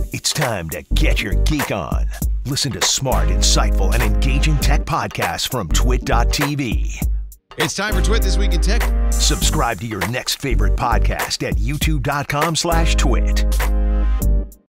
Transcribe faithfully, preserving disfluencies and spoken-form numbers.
It's time to get your geek on. Listen to smart, insightful, and engaging tech podcasts from twit dot t v. It's time for TWiT This Week in Tech. Subscribe to your next favorite podcast at youtube dot com slash twit.